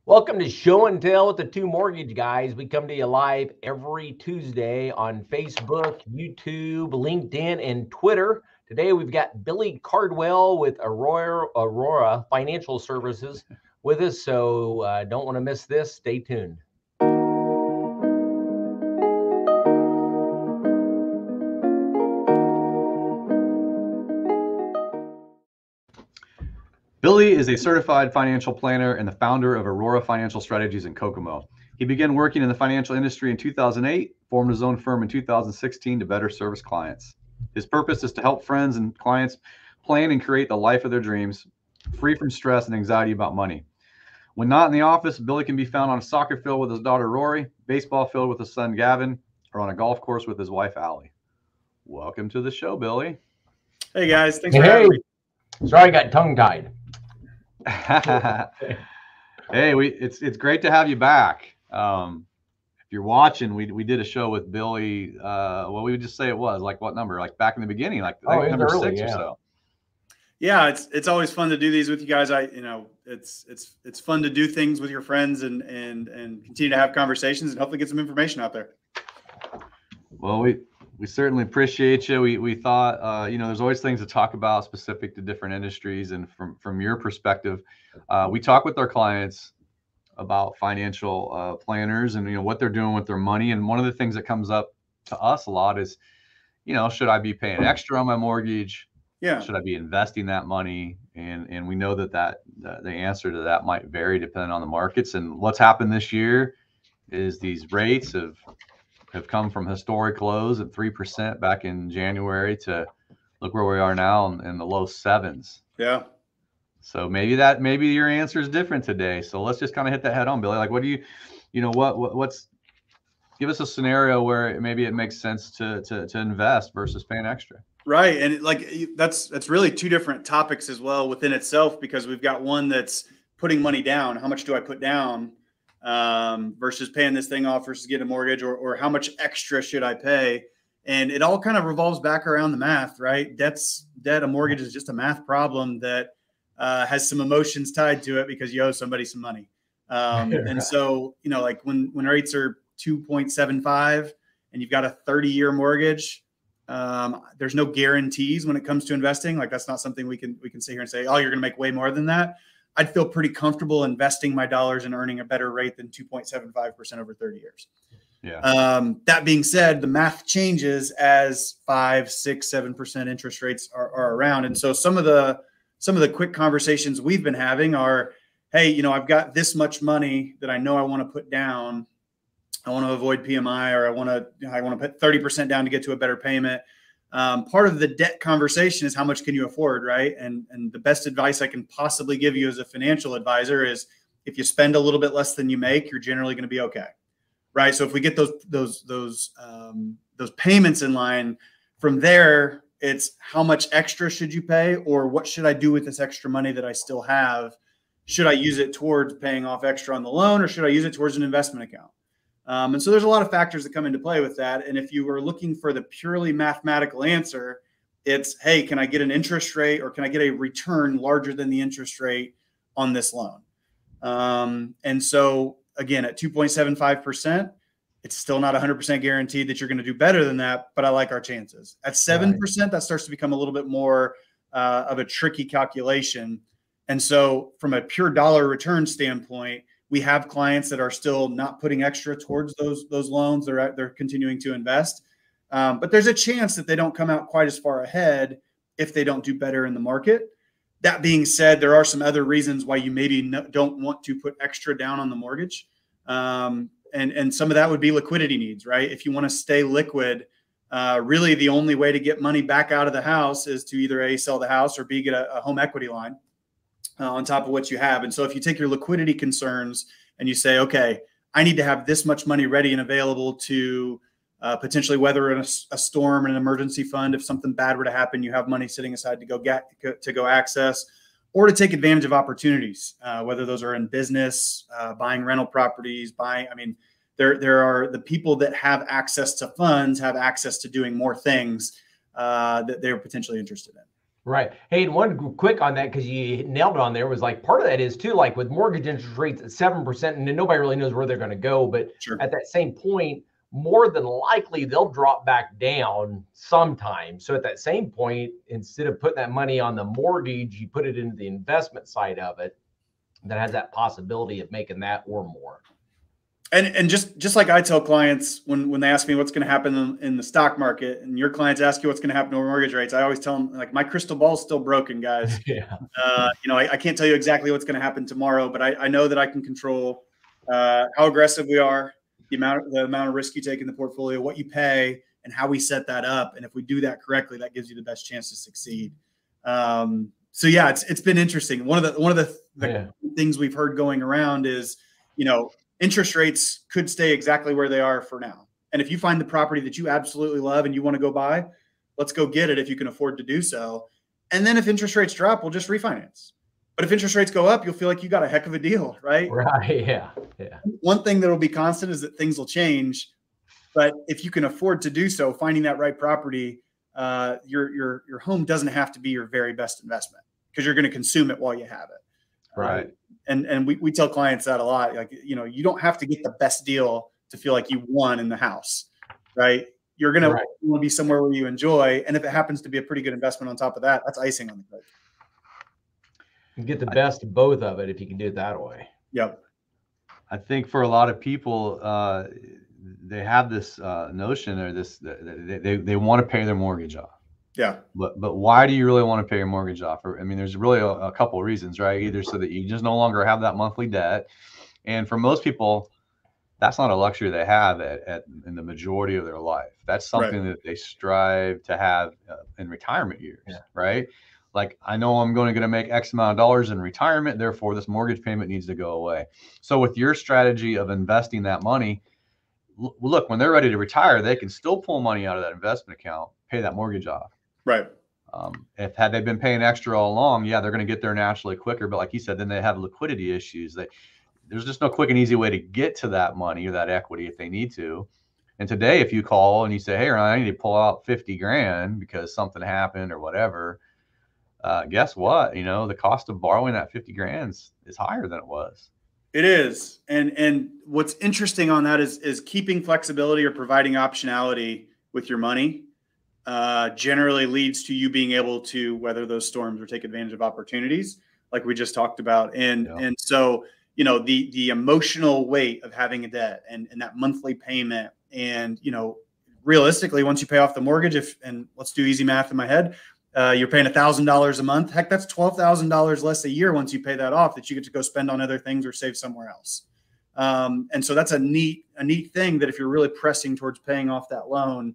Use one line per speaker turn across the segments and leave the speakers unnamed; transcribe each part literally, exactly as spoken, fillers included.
Welcome to Show and Tell with the Two Mortgage Guys. We come to you live every Tuesday on Facebook, YouTube, LinkedIn, and Twitter. Today we've got Billy Cardwell with Aurora, Aurora Financial Services with us, so uh, don't want to miss this. Stay tuned.
Billy is a certified financial planner and the founder of Aurora Financial Strategies in Kokomo. He began working in the financial industry in two thousand eight, formed his own firm in two thousand sixteen to better service clients. His purpose is to help friends and clients plan and create the life of their dreams, free from stress and anxiety about money. When not in the office, Billy can be found on a soccer field with his daughter Rory, baseball field with his son Gavin, or on a golf course with his wife Allie. Welcome to the show, Billy.
Hey guys, thanks for
Hey,
having me.
sorry I got tongue-tied.
Hey, we it's it's great to have you back. Um, if you're watching, we we did a show with Billy. Uh, well, we would just say it was like what number? Like back in the beginning, like,
Oh,
like number
early,
six
yeah.
or so.
Yeah, it's it's always fun to do these with you guys. I you know it's it's it's fun to do things with your friends and and and continue to have conversations and hopefully get some information out there.
Well, we we certainly appreciate you. We we thought uh, you know there's always things to talk about specific to different industries, and from from your perspective, uh, we talk with our clients about financial uh, planners and you know what they're doing with their money. And one of the things that comes up to us a lot is, you know, should I be paying extra on my mortgage?
Yeah.
Should I be investing that money? And and we know that that the, the answer to that might vary depending on the markets. And what's happened this year is these rates have have come from historic lows at three percent back in January to look where we are now in, in the low sevens.
Yeah.
So maybe that maybe your answer is different today. So let's just kind of hit that head on, Billy. Like, what do you, you know, what, what what's, give us a scenario where maybe it makes sense to to to invest versus paying extra.
Right, and like that's that's really two different topics as well within itself, because we've got one that's putting money down. How much do I put down um, versus paying this thing off versus getting a mortgage, or or how much extra should I pay? And it all kind of revolves back around the math, right? Debt's debt, a mortgage is just a math problem that uh, has some emotions tied to it because you owe somebody some money. Um, and so, you know, like when when rates are two point seven five and you've got a thirty year mortgage, um, there's no guarantees when it comes to investing. Like that's not something we can we can sit here and say, oh, you're going to make way more than that. I'd feel pretty comfortable investing my dollars and earning a better rate than two point seven five percent over thirty years.
Yeah.
Um, that being said, the math changes as five, six, seven percent interest rates are, are around. And so some of the some of the quick conversations we've been having are, hey, you know, I've got this much money that I know I want to put down. I want to avoid P M I, or I want to I want to put thirty percent down to get to a better payment. Um, part of the debt conversation is how much can you afford, right? And and the best advice I can possibly give you as a financial advisor is if you spend a little bit less than you make, you're generally going to be okay, right? So if we get those those those um, those payments in line, from there it's how much extra should you pay, or what should I do with this extra money that I still have? Should I use it towards paying off extra on the loan, or should I use it towards an investment account? Um, and so there's a lot of factors that come into play with that. And if you were looking for the purely mathematical answer, it's, hey, can I get an interest rate, or can I get a return larger than the interest rate on this loan? Um, and so again, at two point seven five percent, it's still not one hundred percent guaranteed that you're going to do better than that, but I like our chances. At seven percent, that starts to become a little bit more uh, of a tricky calculation. And so from a pure dollar return standpoint, we have clients that are still not putting extra towards those, those loans. They're, they're continuing to invest. Um, but there's a chance that they don't come out quite as far ahead if they don't do better in the market. That being said, there are some other reasons why you maybe no, don't want to put extra down on the mortgage. Um, and, and some of that would be liquidity needs, right? If you want to stay liquid, uh, really the only way to get money back out of the house is to either A, sell the house, or B, get a, a home equity line Uh, on top of what you have. And so if you take your liquidity concerns and you say, okay, I need to have this much money ready and available to uh, potentially weather a, a storm and an emergency fund. If something bad were to happen, you have money sitting aside to go get, to go access, or to take advantage of opportunities, uh, whether those are in business, uh, buying rental properties, buying, I mean, there, there are the people that have access to funds, have access to doing more things uh, that they're potentially interested in.
Right. Hey, and one quick on that, because you nailed it on there, was like part of that is too, like with mortgage interest rates at seven percent, and then nobody really knows where they're going to go. But
Sure.
at that same point, more than likely they'll drop back down sometime. So at that same point, instead of putting that money on the mortgage, you put it into the investment side of it that has that possibility of making that or more.
And and just just like I tell clients when when they ask me what's going to happen in, in the stock market, and your clients ask you what's going to happen to mortgage rates, I always tell them, like, my crystal ball is still broken, guys.
Yeah.
Uh, you know, I, I can't tell you exactly what's going to happen tomorrow, but I, I know that I can control uh, how aggressive we are, the amount the amount of risk you take in the portfolio, what you pay, and how we set that up. And if we do that correctly, that gives you the best chance to succeed. Um, so yeah, it's it's been interesting. One of the one of the, the
Yeah.
things we've heard going around is, you know, interest rates could stay exactly where they are for now. And if you find the property that you absolutely love and you want to go buy, let's go get it if you can afford to do so. And then if interest rates drop, we'll just refinance. But if interest rates go up, you'll feel like you got a heck of a deal, right?
Right. Yeah. Yeah.
One thing that will be constant is that things will change. But if you can afford to do so, finding that right property, uh, your your your home doesn't have to be your very best investment, because you're going to consume it while you have it.
Right.
Um, and and we, we tell clients that a lot. Like, you know, you don't have to get the best deal to feel like you won in the house, right? You're going right. to be somewhere where you enjoy. And if it happens to be a pretty good investment on top of that, that's icing on the cake.
You get the best of both of it if you can do it that way.
Yep.
I think for a lot of people, uh, they have this uh, notion or this, they, they, they want to pay their mortgage off.
Yeah.
But but why do you really want to pay your mortgage off? I mean, there's really a, a couple of reasons, right? Either so that you just no longer have that monthly debt. And for most people, that's not a luxury they have at, at in the majority of their life. That's something right. that they strive to have uh, in retirement years, yeah. right? Like, I know I'm going to make X amount of dollars in retirement, therefore this mortgage payment needs to go away. So with your strategy of investing that money, look, when they're ready to retire, they can still pull money out of that investment account, pay that mortgage off.
Right.
Um, if had they been paying extra all along, yeah, they're going to get there naturally quicker. But like you said, then they have liquidity issues. They, there's just no quick and easy way to get to that money or that equity if they need to. And today, if you call and you say, hey, Ryan, I need to pull out fifty grand because something happened or whatever, uh, guess what? You know, the cost of borrowing that fifty grand is higher than it was.
It is. And and what's interesting on that is, is keeping flexibility or providing optionality with your money uh, generally leads to you being able to weather those storms or take advantage of opportunities like we just talked about. And, yeah. and so, you know, the, the emotional weight of having a debt and, and that monthly payment and, you know, realistically, once you pay off the mortgage, if, and let's do easy math in my head, uh, you're paying a thousand dollars a month. Heck, that's twelve thousand dollars less a year once you pay that off that you get to go spend on other things or save somewhere else. Um, and so that's a neat, a neat thing that if you're really pressing towards paying off that loan,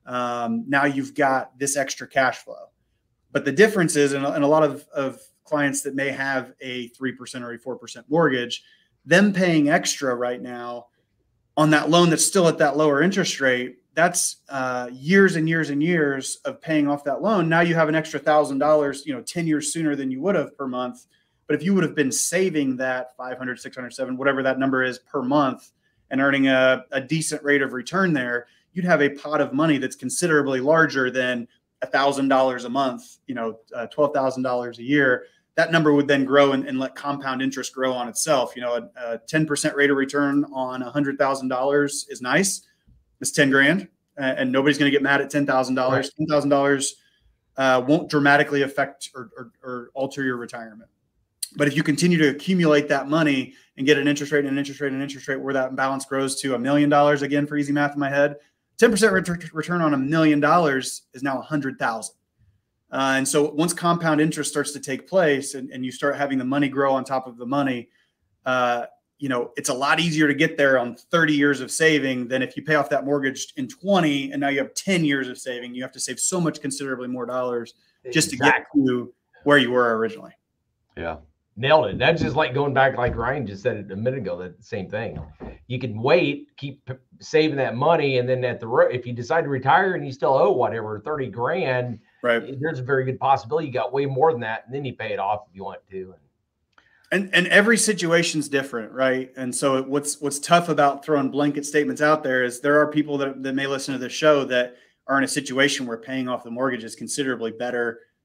um, now you've got this extra cash flow. But the difference is, and a lot of, of clients that may have a three percent or a four percent mortgage, them paying extra right now on that loan that's still at that lower interest rate, that's uh, years and years and years of paying off that loan. Now you have an extra thousand dollars, you know, ten years sooner than you would have per month. But if you would have been saving that five hundred, six hundred, seven, whatever that number is per month and earning a, a decent rate of return there, you'd have a pot of money that's considerably larger than a thousand dollars a month, you know, uh, twelve thousand dollars a year. That number would then grow and, and let compound interest grow on itself. You know, a, a ten percent rate of return on a hundred thousand dollars is nice. It's ten grand, uh, and nobody's going to get mad at ten thousand dollars. Ten thousand dollars uh, won't dramatically affect or, or, or alter your retirement. But if you continue to accumulate that money and get an interest rate and an interest rate and an interest rate where that balance grows to a million dollars, again, for easy math in my head, ten percent ret- return on a million dollars is now a hundred thousand. Uh, and so once compound interest starts to take place and, and you start having the money grow on top of the money, uh, you know, it's a lot easier to get there on thirty years of saving than if you pay off that mortgage in twenty and now you have ten years of saving. You have to save so much considerably more dollars just exactly. to get to where you were originally.
Yeah.
Nailed it. That's just like going back, like Ryan just said it a minute ago, that same thing. You can wait, keep saving that money. And then at the, if you decide to retire and you still owe whatever, thirty grand,
right,
there's a very good possibility you got way more than that. And then you pay it off if you want to.
And, and every situation's different, right? And so what's what's tough about throwing blanket statements out there is there are people that, that may listen to this show that are in a situation where paying off the mortgage is considerably better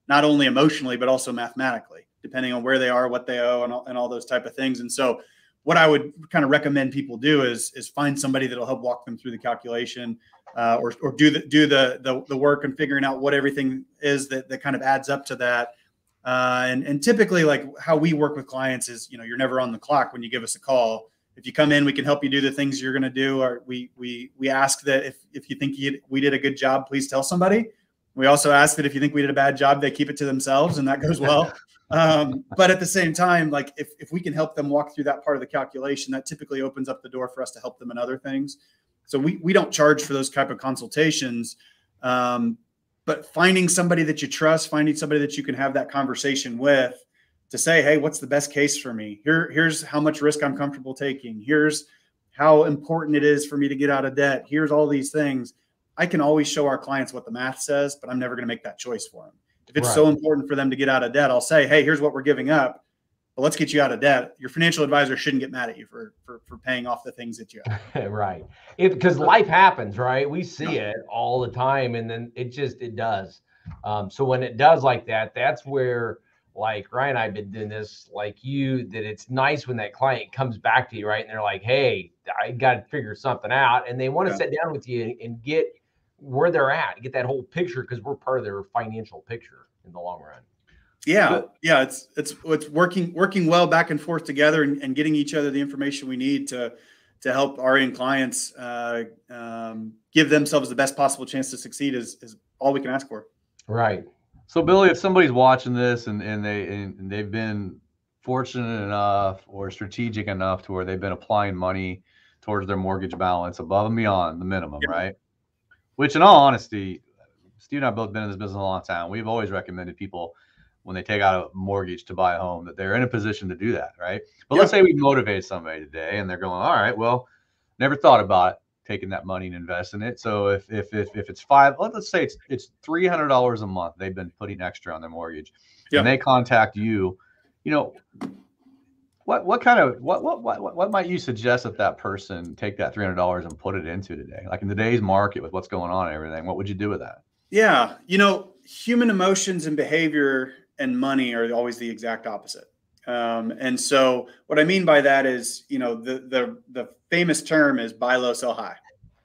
not only emotionally, but also mathematically, depending on where they are, what they owe, and all, and all those type of things. And so what I would kind of recommend people do is, is find somebody that'll help walk them through the calculation, uh, or, or do the, do the, the, the work and figuring out what everything is that, that kind of adds up to that. Uh, and, and typically, like how we work with clients is, you know, you're never on the clock when you give us a call. If you come in, we can help you do the things you're going to do. Or we, we, we ask that if, if you think you, we did a good job, please tell somebody. We also ask that if you think we did a bad job, they keep it to themselves, and that goes well. Um, but at the same time, like if, if we can help them walk through that part of the calculation, that typically opens up the door for us to help them in other things. So we, we don't charge for those type of consultations. Um, but finding somebody that you trust, finding somebody that you can have that conversation with to say, hey, what's the best case for me? Here, here's how much risk I'm comfortable taking. Here's how important it is for me to get out of debt. Here's all these things. I can always show our clients what the math says, but I'm never going to make that choice for them. If it's right. so important for them to get out of debt, I'll say, hey, here's what we're giving up, but let's get you out of debt. Your financial advisor shouldn't get mad at you for, for, for paying off the things that you have.
Right. Because life happens, right? We see yeah. it all the time. And then it just, it does. Um, so when it does like that, that's where, like Ryan and I have been doing this, like you, that it's nice when that client comes back to you, right? And they're like, hey, I got to figure something out. And they want to yeah. sit down with you and, and get where they're at, get that whole picture, because we're part of their financial picture in the long run.
Yeah. But, yeah. It's, it's, it's working, working well back and forth together, and, and getting each other the information we need to, to help our end clients uh, um, give themselves the best possible chance to succeed is, is all we can ask for.
Right.
So Billy, if somebody's watching this and, and they, and they've been fortunate enough or strategic enough to where they've been applying money towards their mortgage balance above and beyond the minimum, yeah. right? Which, in all honesty, Steve and I have both been in this business a long time. We've always recommended people, when they take out a mortgage to buy a home, that they're in a position to do that, right? But yep. let's say we motivate somebody today and they're going, all right, well, never thought about it, taking that money and investing it. So if if if, if it's five, let's say it's it's three hundred dollars a month they've been putting extra on their mortgage, yep. and they contact you, you know, what what kind of what what what what might you suggest that that person take that three hundred dollars and put it into today? Like in today's market with what's going on and everything, what would you do with that?
Yeah, you know, human emotions and behavior and money are always the exact opposite. Um, and so what I mean by that is, you know, the, the, the famous term is buy low, sell high.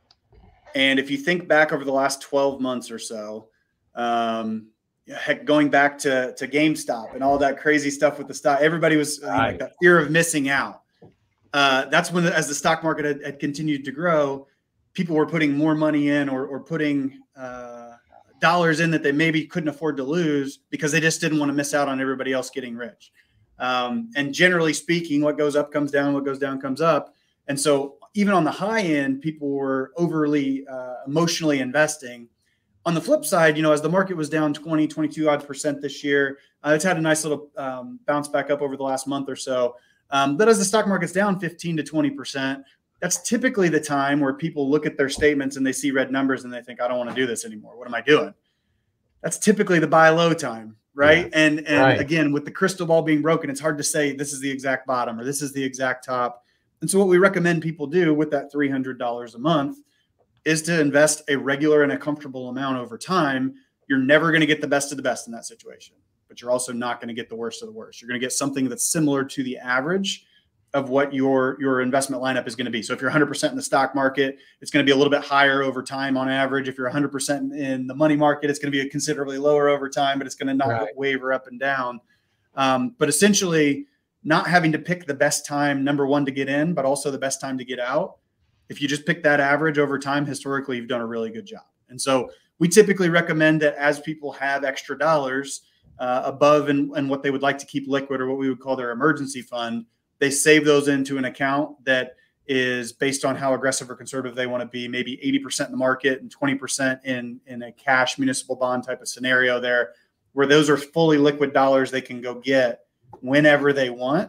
And if you think back over the last twelve months or so, um, heck, going back to, to GameStop and all that crazy stuff with the stock, everybody was you know, like that fear of missing out. Uh, that's when, as the stock market had, had continued to grow, people were putting more money in, or, or putting, uh, dollars in that they maybe couldn't afford to lose because they just didn't want to miss out on everybody else getting rich. Um, and generally speaking, what goes up comes down, what goes down comes up. And so even on the high end, people were overly uh, emotionally investing. On the flip side, you know, as the market was down twenty, twenty-two odd percent this year, uh, it's had a nice little um, bounce back up over the last month or so. Um, but as the stock market's down fifteen to twenty percent, that's typically the time where people look at their statements and they see red numbers and they think, I don't want to do this anymore. What am I doing? That's typically the buy low time. Right. Yeah. And, and right. again, with the crystal ball being broken, it's hard to say this is the exact bottom or this is the exact top. And so what we recommend people do with that three hundred dollars a month is to invest a regular and a comfortable amount over time. You're never going to get the best of the best in that situation, but you're also not going to get the worst of the worst. You're going to get something that's similar to the average of what your, your investment lineup is going to be. So if you're one hundred percent in the stock market, it's going to be a little bit higher over time on average. If you're one hundred percent in the money market, it's going to be considerably lower over time, but it's going to not right. waver up and down. Um, but essentially not having to pick the best time, number one, to get in, but also the best time to get out. If you just pick that average over time, historically, you've done a really good job. And so we typically recommend that as people have extra dollars uh, above and, and what they would like to keep liquid, or what we would call their emergency fund, they save those into an account that is based on how aggressive or conservative they want to be, maybe eighty percent in the market and twenty percent in, in a cash municipal bond type of scenario there, where those are fully liquid dollars they can go get whenever they want.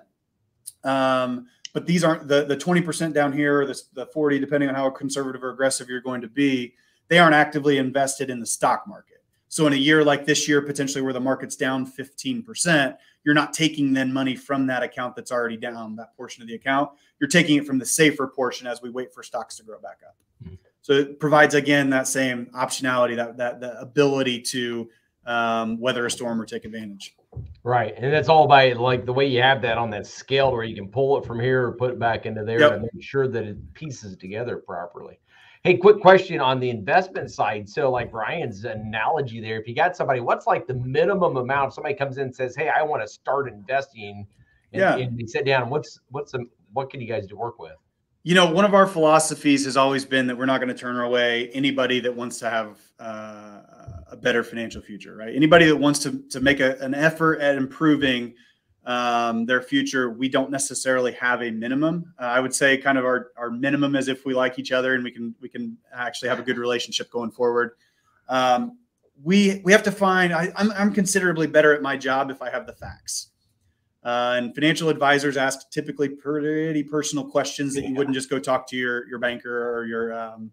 Um, but these aren't the, the twenty percent down here, or the, the forty, depending on how conservative or aggressive you're going to be, they aren't actively invested in the stock market. So in a year like this year, potentially where the market's down fifteen percent, you're not taking then money from that account that's already down, that portion of the account. You're taking it from the safer portion as we wait for stocks to grow back up. Mm-hmm. So it provides, again, that same optionality, that, that, that ability to um, weather a storm or take advantage.
Right. And that's all by like the way you have that on that scale where you can pull it from here or put it back into there
Yep.
to make sure that it pieces together properly. Hey, quick question on the investment side. So like Ryan's analogy there, if you got somebody, what's like the minimum amount? If somebody comes in and says, hey, I want to start investing, and,
Yeah.
and they sit down, what's, what's the, what can you guys do work with?
You know, one of our philosophies has always been that we're not going to turn away anybody that wants to have uh, a better financial future, right? Anybody that wants to, to make a, an effort at improving um, their future, we don't necessarily have a minimum. Uh, I would say kind of our, our minimum is if we like each other and we can, we can actually have a good relationship going forward. Um, we, we have to find, I, I'm, I'm considerably better at my job if I have the facts. Uh, and financial advisors ask typically pretty personal questions that you wouldn't just go talk to your, your banker or your, um,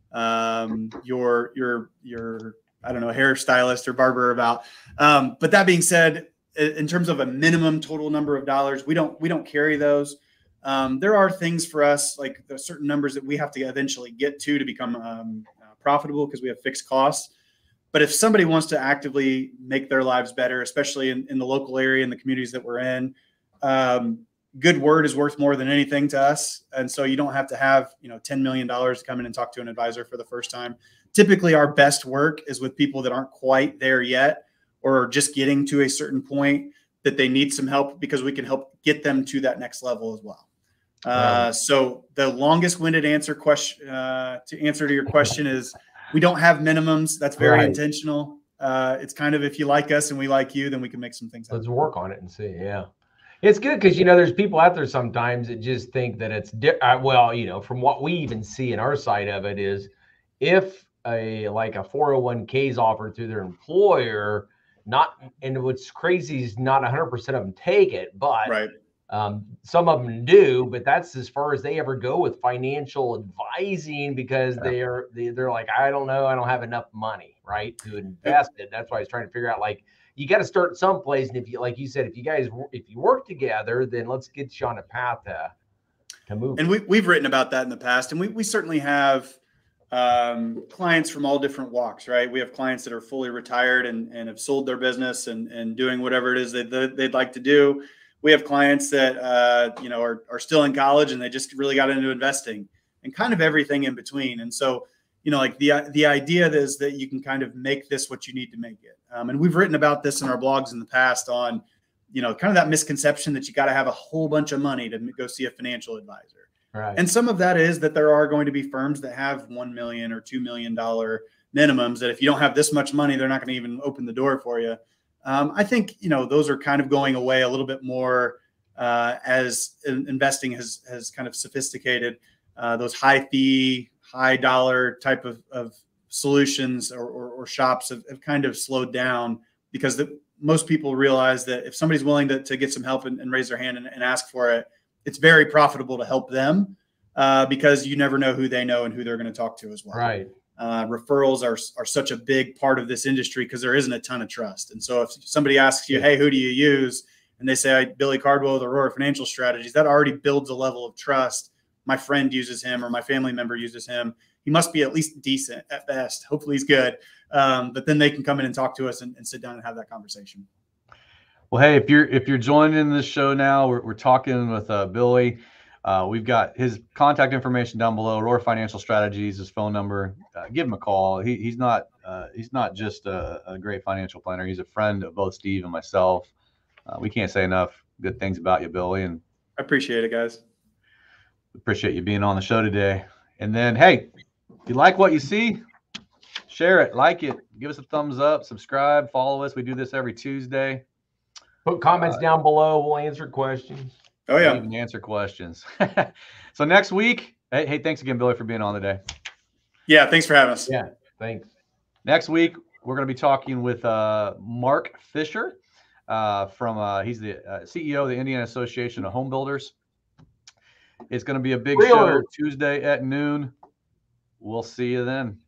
um, your, your, your, I don't know, hairstylist or barber about. Um, but that being said, in terms of a minimum total number of dollars, we don't, we don't carry those. Um, there are things for us, like the certain numbers that we have to eventually get to, to become um, uh, profitable because we have fixed costs. But if somebody wants to actively make their lives better, especially in, in the local area and the communities that we're in, um, good word is worth more than anything to us. And so you don't have to have, you know, ten million dollars to come in and talk to an advisor for the first time. Typically our best work is with people that aren't quite there yet, or just getting to a certain point that they need some help, because we can help get them to that next level as well. Uh,
Right.
so the longest winded answer question uh, to answer to your question is, we don't have minimums. That's very
Right.
intentional. Uh, it's kind of, if you like us and we like you, then we can make some things happen.
Let's work on it and see. Yeah. It's good because, you know, there's people out there sometimes that just think that it's, di- uh, well, you know, from what we even see in our side of it is if a, like a four oh one k is offered through their employer, not, and what's crazy is not one hundred percent of them take it, but
Right.
um, some of them do, but that's as far as they ever go with financial advising, because
Yeah.
they're, they, they're like, I don't know, I don't have enough money, right, to invest it. That's why I was trying to figure out, like, you got to start someplace. And if you, like you said, if you guys, if you work together, then let's get you on a path to, to move.
And we, we've written about that in the past, and we, we certainly have um, clients from all different walks, right? We have clients that are fully retired and, and have sold their business and, and doing whatever it is that they'd like to do. We have clients that, uh, you know, are, are still in college and they just really got into investing, and kind of everything in between. And so, you know, like the, the idea is that you can kind of make this what you need to make it. Um, and we've written about this in our blogs in the past on, you know, kind of that misconception that you got to have a whole bunch of money to go see a financial advisor.
Right.
And some of that is that there are going to be firms that have one million or two million dollar minimums that if you don't have this much money, they're not going to even open the door for you. Um, I think, you know, those are kind of going away a little bit more uh, as in investing has, has kind of sophisticated. Uh, those high fee, high dollar type of, of solutions or, or, or shops have, have kind of slowed down, because the, most people realize that if somebody's willing to, to get some help and, and raise their hand and, and ask for it, it's very profitable to help them uh, because you never know who they know and who they're going to talk to as well.
Right.
Uh, referrals are, are such a big part of this industry because there isn't a ton of trust. And so if somebody asks you, hey, who do you use? And they say, Billy Cardwell with Aurora Financial Strategies, that already builds a level of trust. My friend uses him or my family member uses him. He must be at least decent at best. Hopefully he's good. Um, but then they can come in and talk to us and, and sit down and have that conversation.
Well, hey, if you're if you're joining this show now, we're, we're talking with uh, Billy. Uh, we've got his contact information down below. Aurora Financial Strategies, his phone number. Uh, give him a call. He, he's not uh, he's not just a, a great financial planner. He's a friend of both Steve and myself. Uh, we can't say enough good things about you, Billy, and
I appreciate it, guys.
Appreciate you being on the show today. And then, hey, if you like what you see, share it, like it, give us a thumbs up, subscribe, follow us. We do this every Tuesday.
Put comments uh, down below. We'll answer questions.
Oh, yeah.
We'll even answer questions. So next week, hey, hey, thanks again, Billy, for being on today.
Yeah, thanks for having us.
Yeah, thanks.
Next week, we're going to be talking with uh, Mark Fisher uh, from, uh, he's the uh, C E O of the Indiana Association of Home Builders. It's going to be a big show Tuesday at noon. We'll see you then.